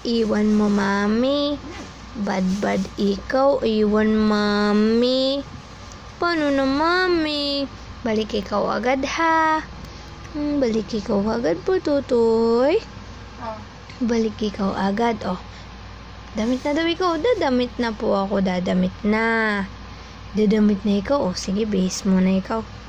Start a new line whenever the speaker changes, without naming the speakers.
Iwan mo, mami. Bad ikaw, iwan mami. Paano na, mami? Balik ikaw agad, ha? Balik ikaw agad po, tutoy. Balik ikaw agad, oh. Damit na daw ikaw. Dadamit na po ako, dadamit na. Dadamit na ikaw, oh. Sige, base mo na ikaw.